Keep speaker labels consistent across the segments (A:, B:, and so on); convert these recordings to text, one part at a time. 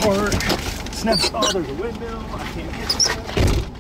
A: park. Snaps. Oh, there's a windmill. I can't get to that.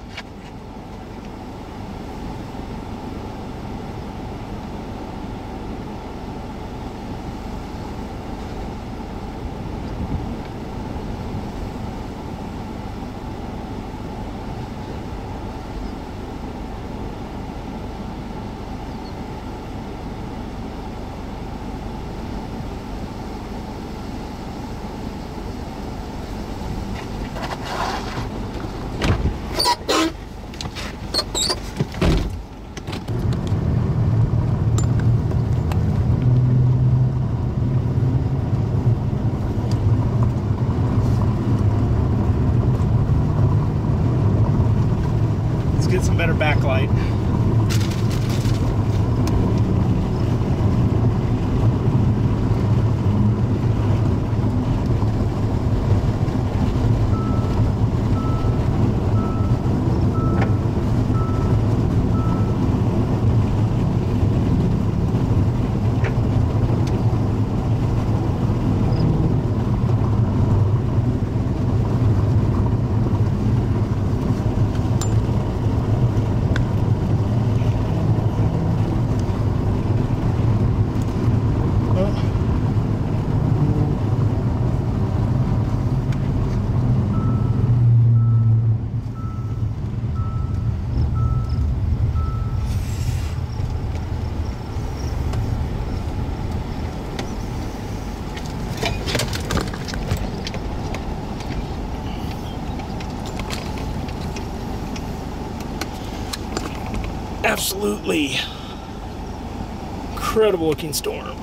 A: Get some better backlight. Absolutely incredible looking storm.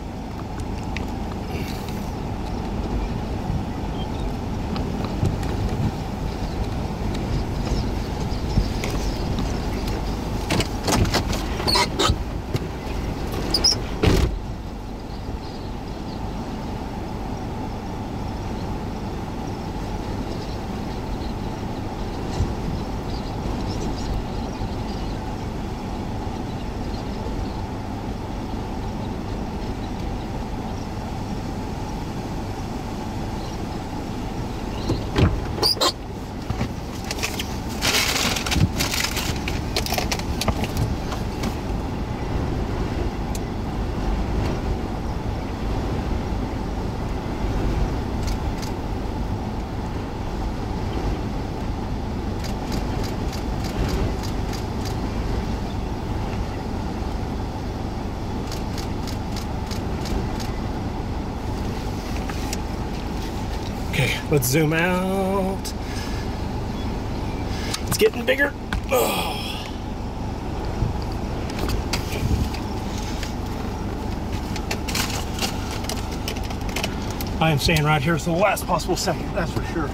A: Okay, let's zoom out. It's getting bigger. Oh. I am staying right here for the last possible second, that's for sure.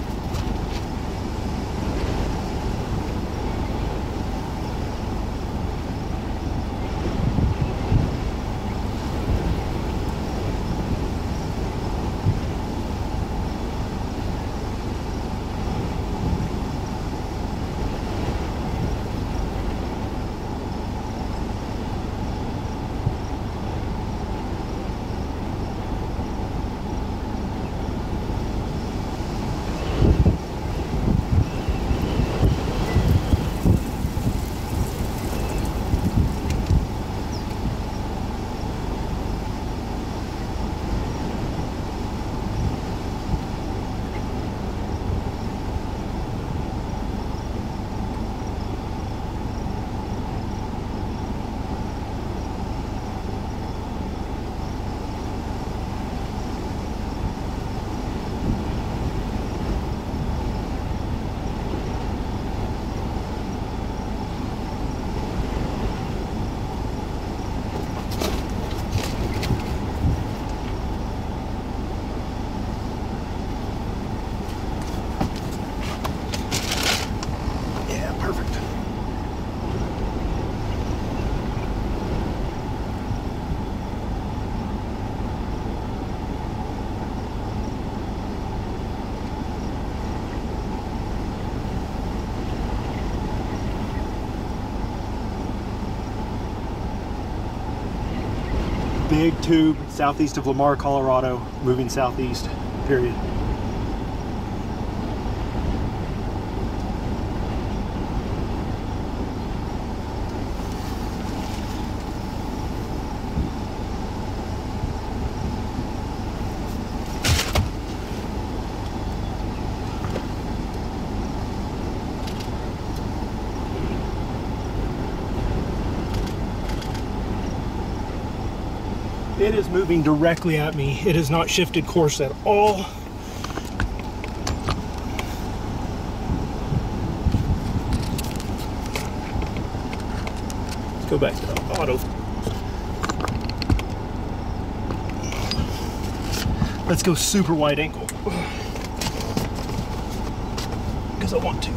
A: Big tube southeast of Lamar, Colorado, moving southeast, period. is moving directly at me. It has not shifted course at all. Let's go back to the auto. Let's go super wide ankle. Because I want to.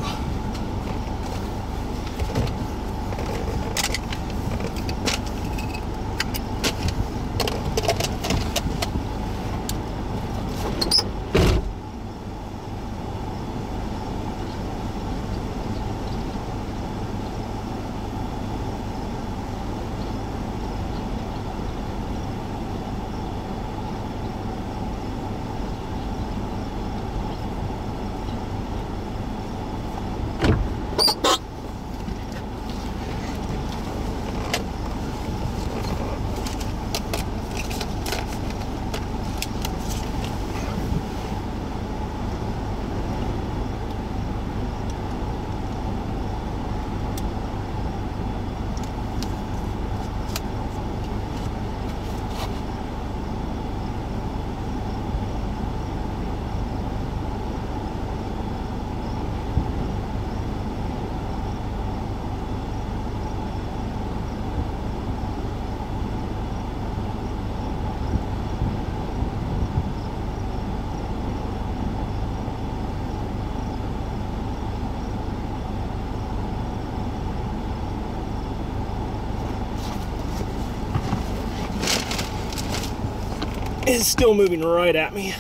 A: Is still moving right at me.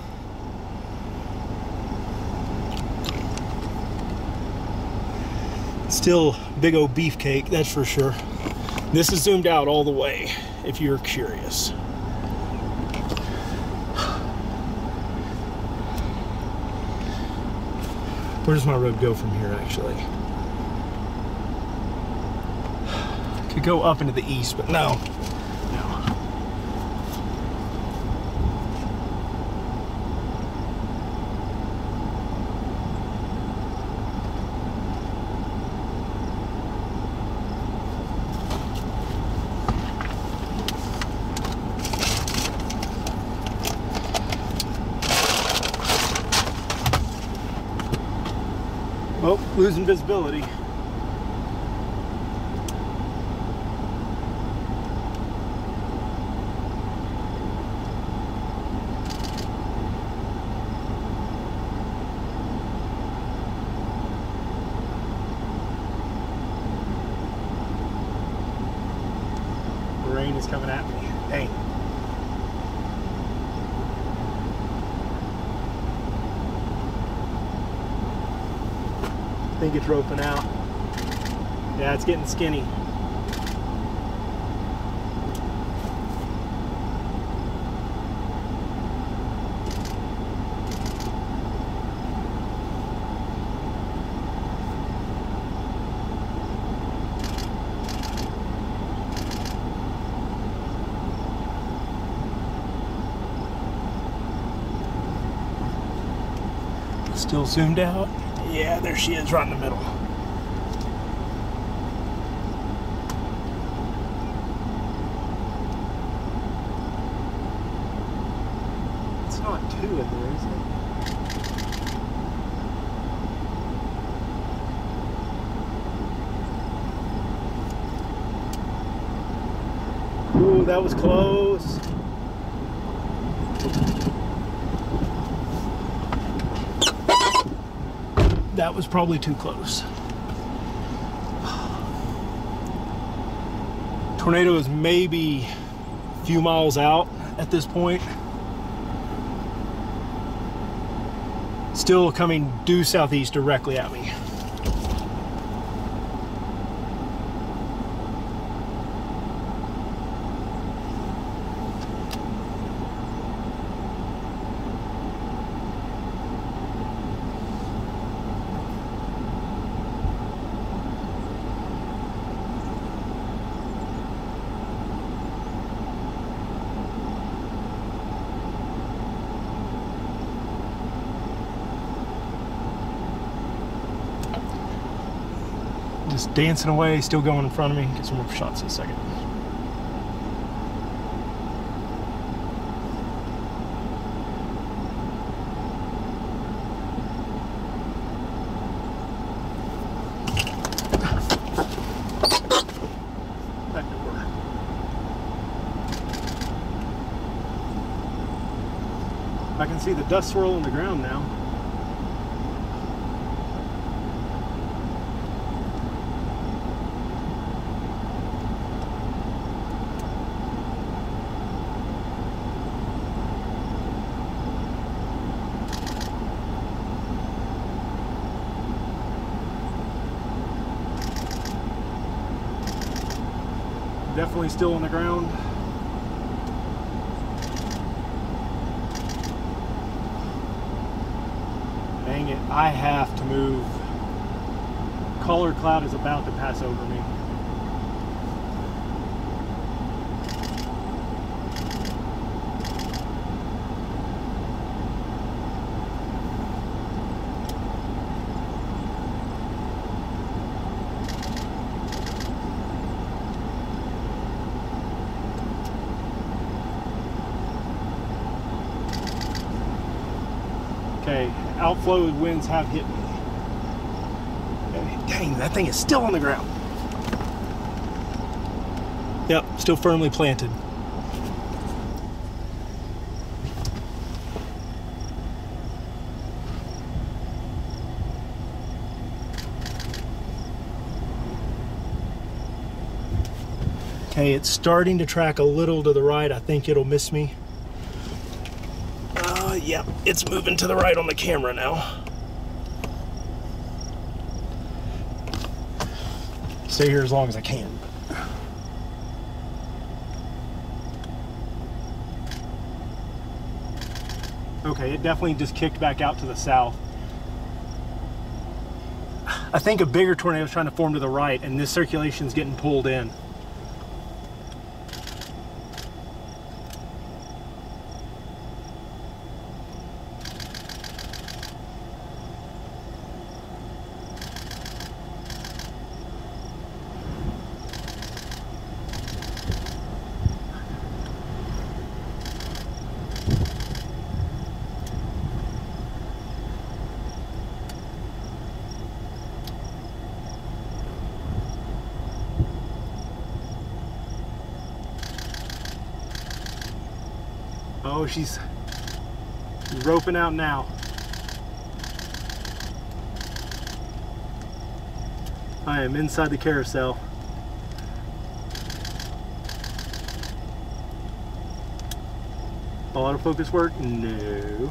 A: Still big old beefcake, that's for sure. This is zoomed out all the way, if you're curious. Where does my road go from here, actually? Could go up into the east, but no. Oh, losing visibility. Rain is coming at me. Dang. I think it's roping out. Yeah, it's getting skinny. Still zoomed out. Yeah, there she is, right in the middle. It's not two in there, is it? Ooh, that was close. That was probably too close. Tornado is maybe a few miles out at this point. Still coming due southeast directly at me. Just dancing away, still going in front of me. Get some more shots in a second. can see the dust swirl on the ground now. Definitely still on the ground. Dang it, I have to move. Collar cloud is about to pass over me. Okay, outflow winds have hit me. Dang, that thing is still on the ground. Yep, still firmly planted. Okay, it's starting to track a little to the right. I think it'll miss me. Yeah, it's moving to the right on the camera now. Stay here as long as I can. Okay, it definitely just kicked back out to the south. I think a bigger tornado is trying to form to the right, and this circulation is getting pulled in. Oh, she's roping out now. I am inside the carousel. Autofocus work? No.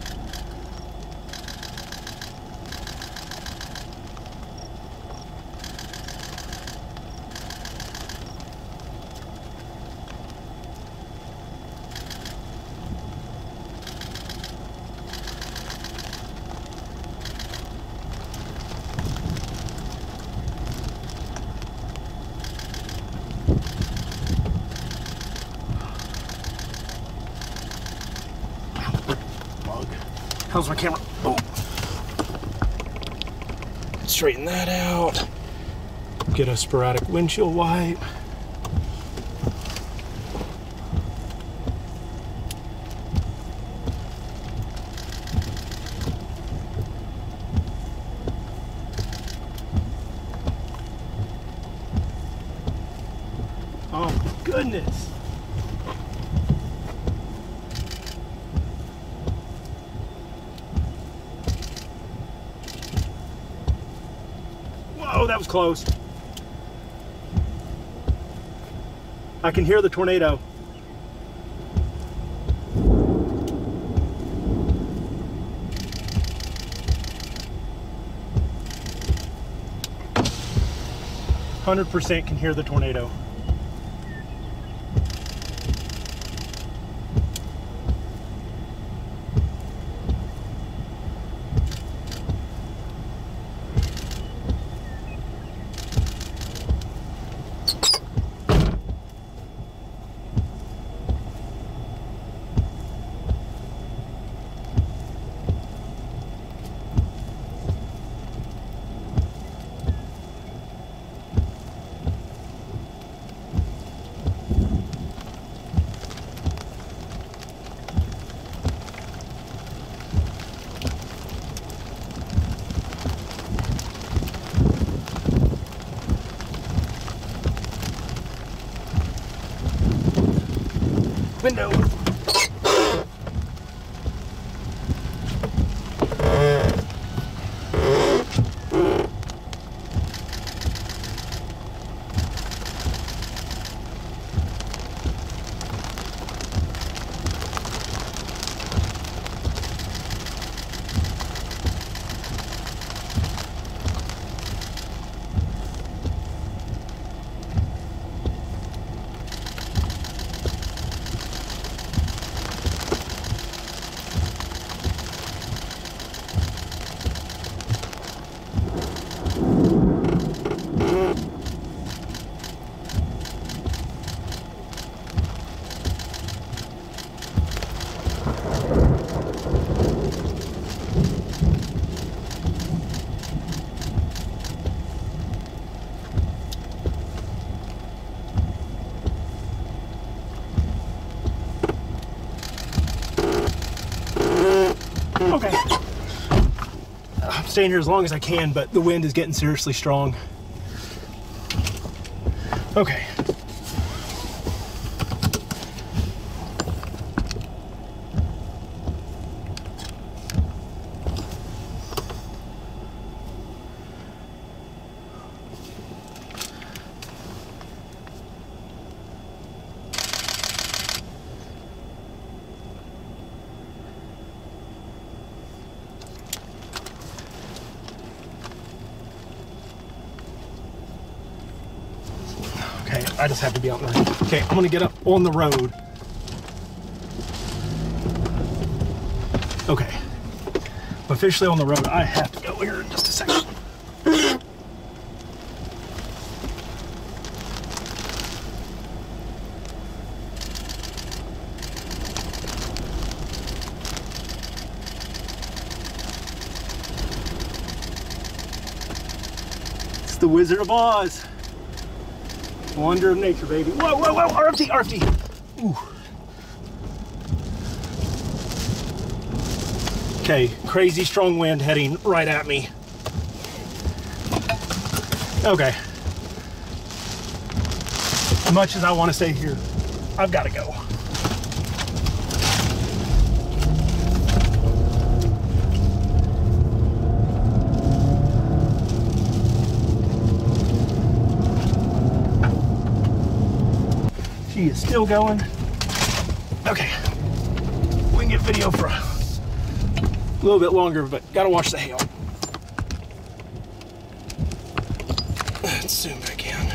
A: How's my camera? Oh. Straighten that out. Get a sporadic windshield wipe. Oh my goodness. Oh, that was close. I can hear the tornado. %, can hear the tornado. Okay. I'm staying here as long as I can, but the wind is getting seriously strong. Okay. Okay, I just have to be out in the rain. Okay, I'm gonna get up on the road. Okay, I'm officially on the road. I have to go here in just a second. It's the Wizard of Oz. Wonder of nature, baby. Whoa, whoa, whoa, RFD, RFD. Ooh. Okay, crazy strong wind heading right at me. Okay. As much as I want to stay here, I've got to go. She is still going. Okay. We can get video for a little bit longer, but gotta watch the hail. Let's zoom back in.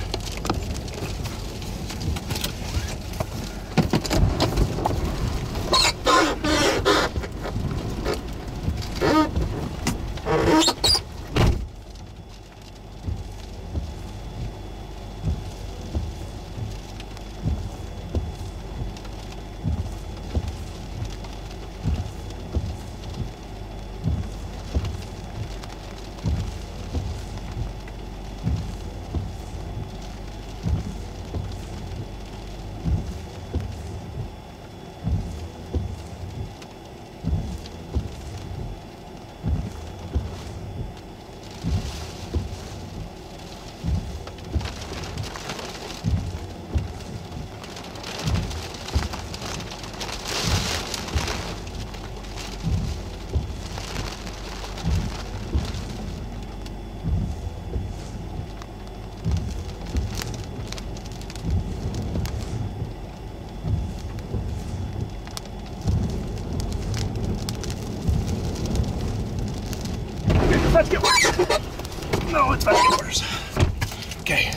A: Let's get worse. No, it's about to get worse. Okay.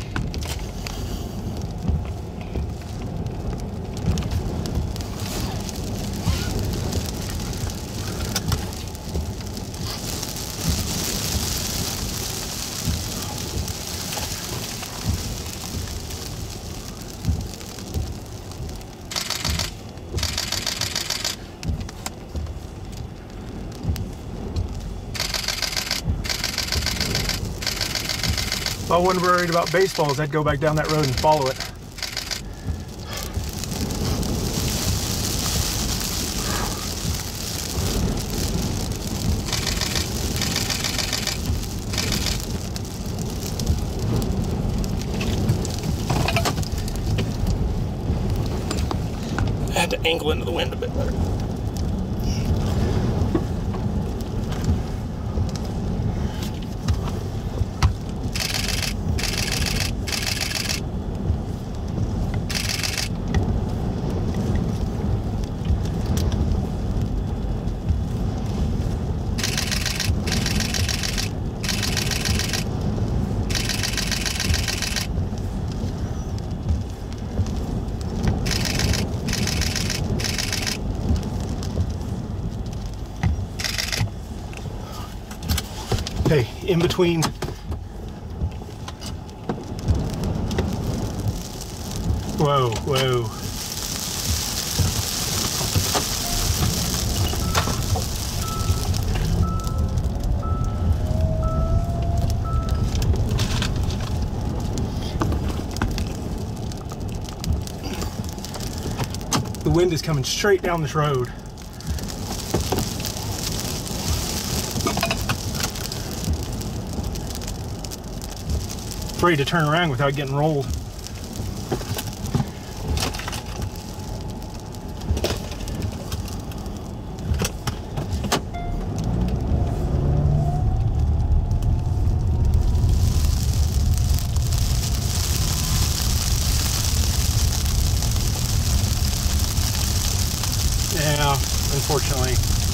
A: If I wasn't worried about baseballs, I'd go back down that road and follow it. I had to angle into the wind a bit better. Okay, in between. Whoa, whoa. The wind is coming straight down this road. afraid to turn around without getting rolled. Yeah, unfortunately.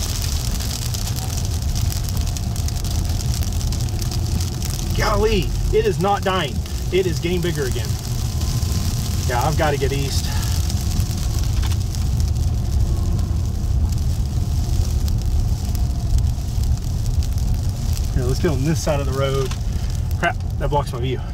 A: Golly, it is not dying. It is getting bigger again. Yeah, I've got to get east. Here, let's get on this side of the road. Crap, that blocks my view.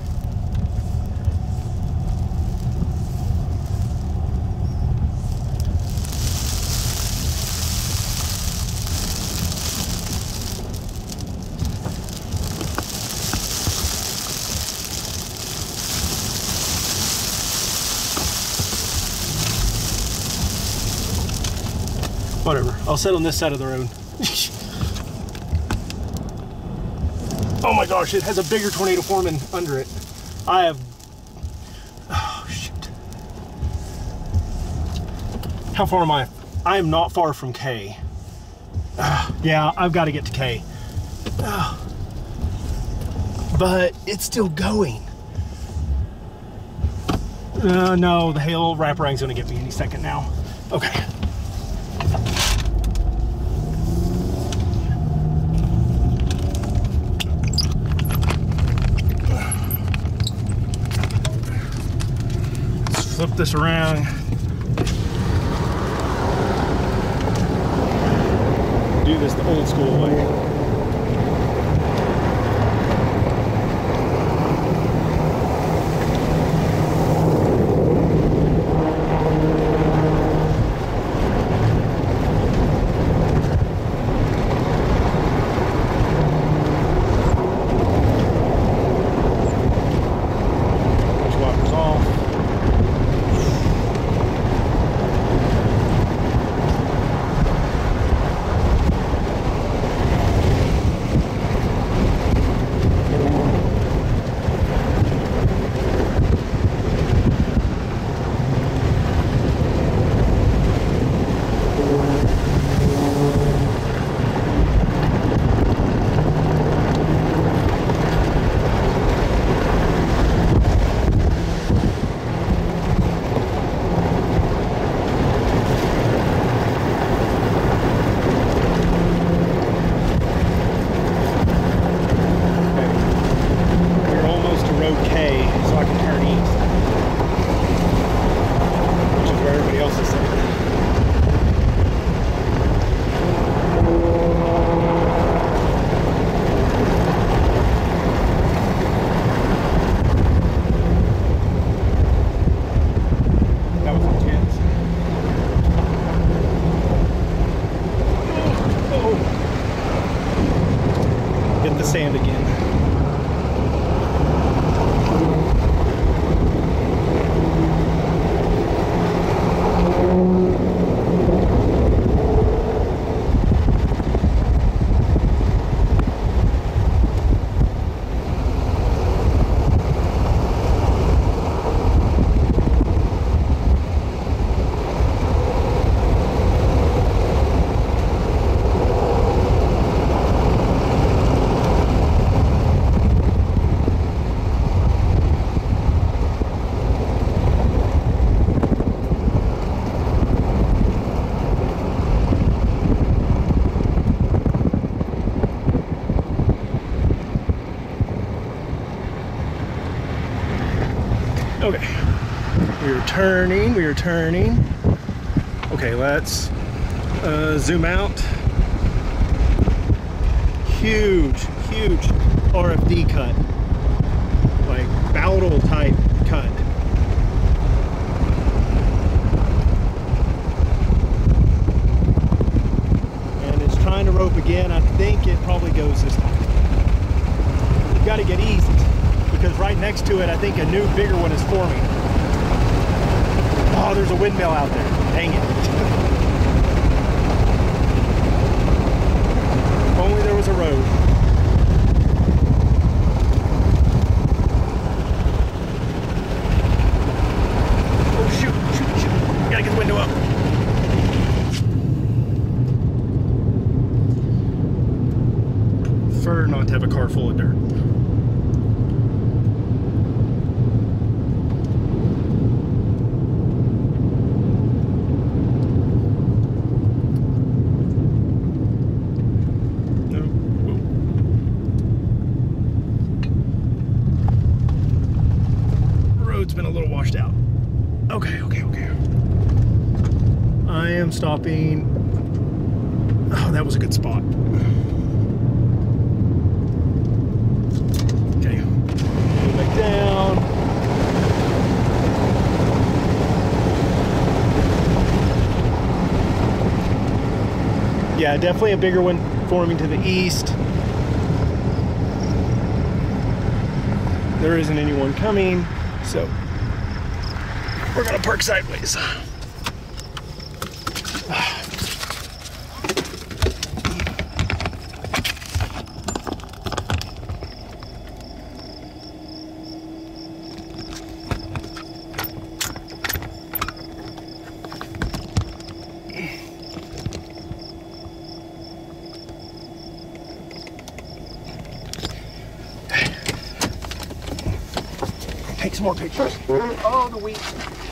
A: Whatever, I'll sit on this side of the road. Oh my gosh, it has a bigger tornado foreman under it. Oh shoot. How far am I? I am not far from K. Yeah, I've got to get to K. But it's still going. No, the hail wraparang's gonna get me any second now. Okay. Flip this around. Do this the old school way. Sand again. Okay, we are turning. Okay, let's zoom out. Huge RFD cut, like Bowdle type cut. And it's trying to rope again. I think it probably goes this time. You've got to get east, because right next to it, I think a new bigger one is forming. Oh, there's a windmill out there. Dang it. If only there was a road. prefer not to have a car full of dirt. Road's been a little washed out. Okay. I am stopping. Oh, that was a good spot. Okay, go back down. Yeah, definitely a bigger one forming to the east. There isn't anyone coming, so we're gonna park sideways. Take some more pictures. Oh, the wheat.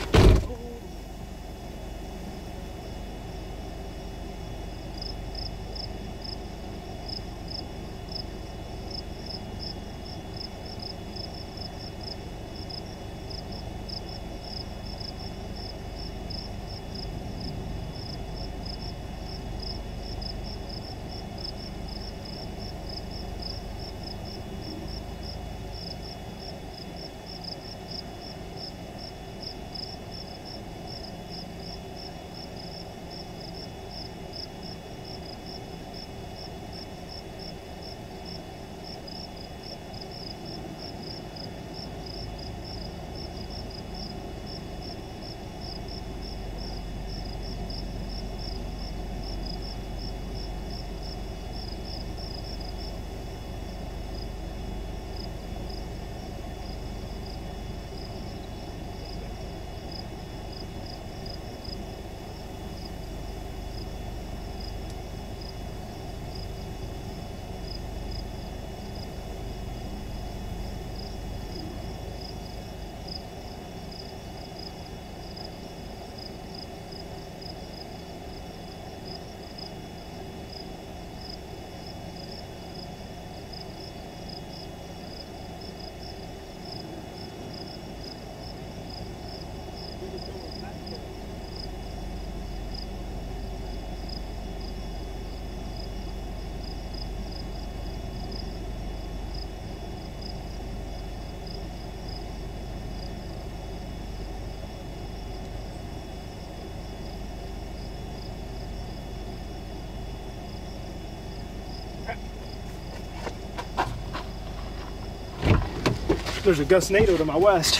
A: There's a gustnado to my west.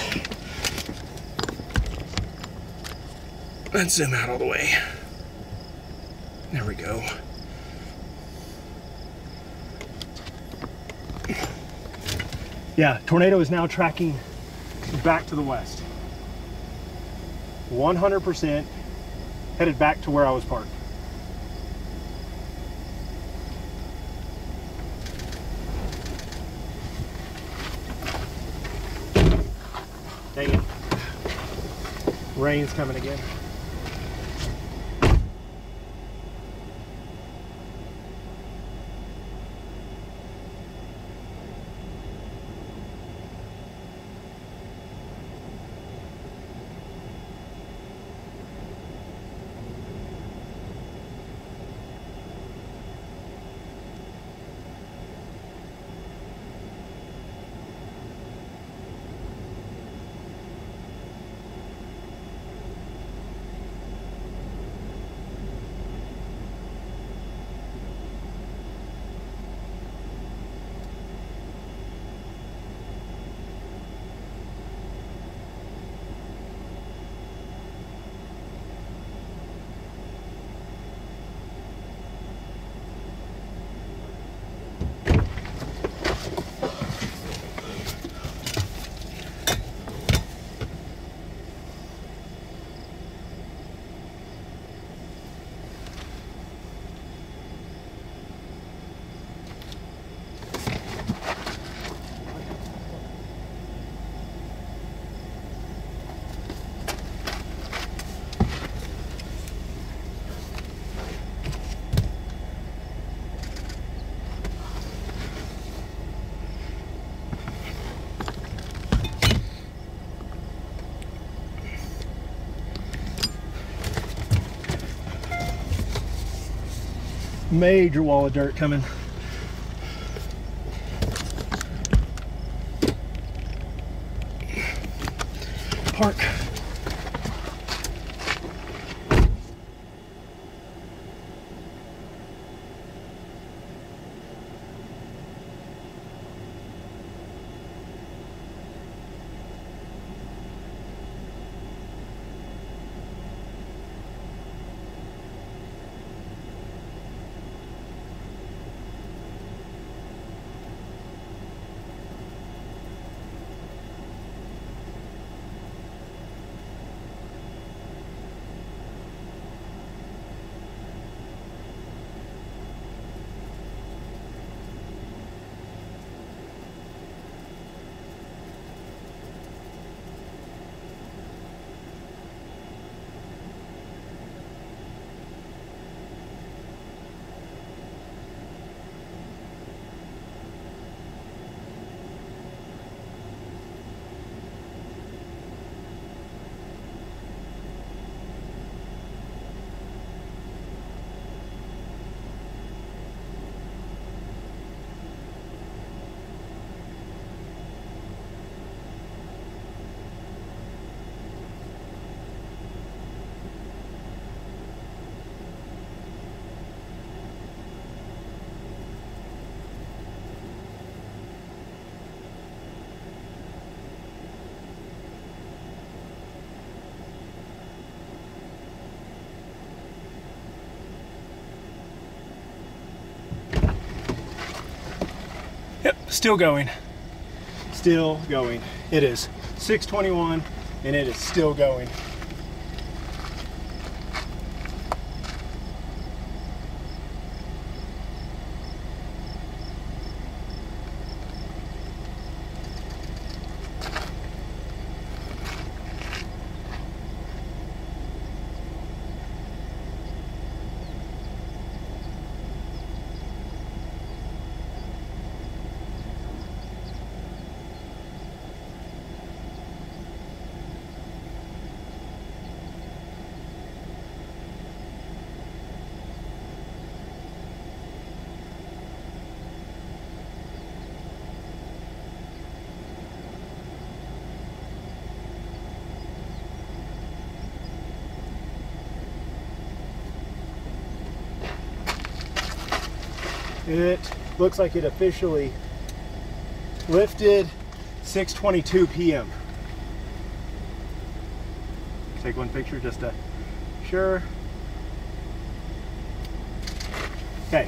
A: Let's zoom out all the way. There we go. Yeah, tornado is now tracking back to the west. 100% headed back to where I was parked. Dang it. Rain's coming again. Major wall of dirt coming. Park. Yep, still going. Still going. It is 6:21 and it is still going. It looks like it officially lifted 6:22 p.m. Take one picture just to sure. Okay.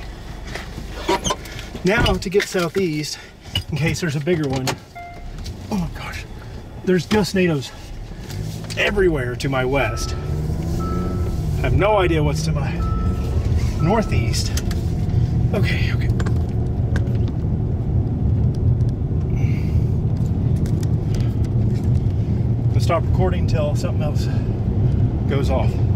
A: Now to get southeast, in case there's a bigger one. Oh my gosh. There's tornadoes everywhere to my west. I have no idea what's to my northeast. Okay, okay. I'll stop recording until something else goes off.